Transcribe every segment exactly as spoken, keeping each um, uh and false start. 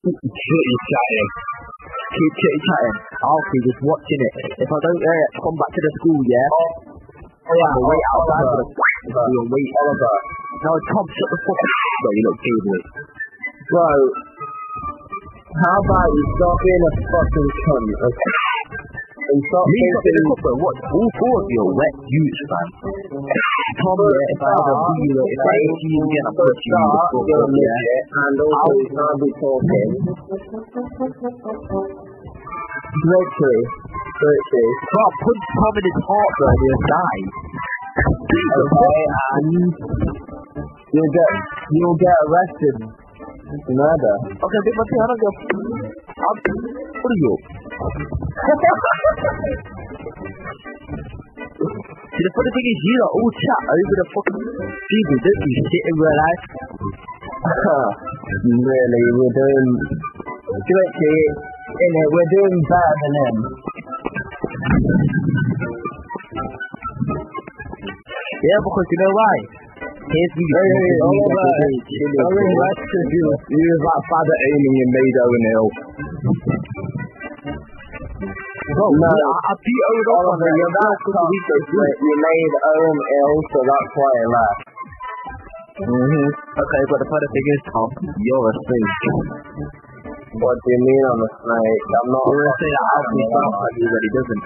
Shit, you're chatting. Keep chitty chatting. I'll be just watching it. If I don't uh, come back to the school, yeah, Oh yeah, I'll wait outside for the Oliver. we'll wait. Oliver. No, Tom, shut the fuck up. Bro, you look gay, Bro, how about you stop being a fucking cunt, okay? And stop Me got in the thinking... cup, bro. What? All four of you are wet youths, man. Tom, yeah, if I ever see you, if I ever see you again, I'm For a putting you in the start, fuck you're a up, yeah. midget, and also you can't be talking. Literally. Literally. Bro, put Tom in his heart, bro, and he'll die. Okay, and you'll get, you'll get arrested for murder. Okay, big man, I don't give a f***. I'm... What are you? See, the funny thing is, you lot all chat over the fucking people, don't you? Shit in real life. Really, we're doing... Literally, innit, we're doing better than him. Yeah, because you know why? Here's me. Hey, hey, Oliver, I'm in Western, you you was like father aiming in Mado and Hill. Bro, No, I, I beat Owen up on Oliver, that. you're that toxic, but you made Owen ill, so that's why I left. Mm-hmm. Okay, but the funny thing is, Tom, you're a snake. What do you mean I'm a snake? I'm not You're a a snake that Alfie sounds like he really doesn't.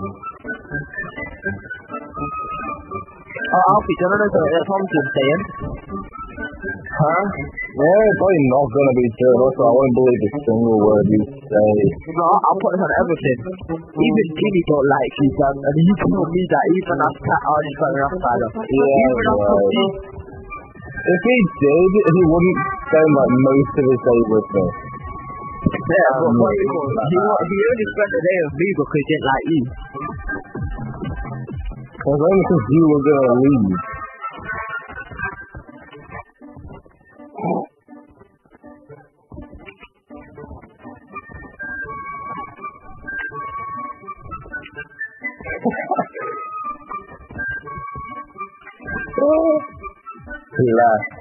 Oh, Alfie, do you know what Tom's been saying? Huh? Yeah, it's probably not gonna be true. Also, I won't believe a single word you say. No, I'll put it on everything. Even Jimmy don't like you, son. And he told me that even after I was going outside of Yeah, even after right. me. If he did, he wouldn't spend like most of his day with me. Yeah, but Um, what he, he, wa- he only spent the day with me because he didn't like you. It was only because you were gonna leave. He left.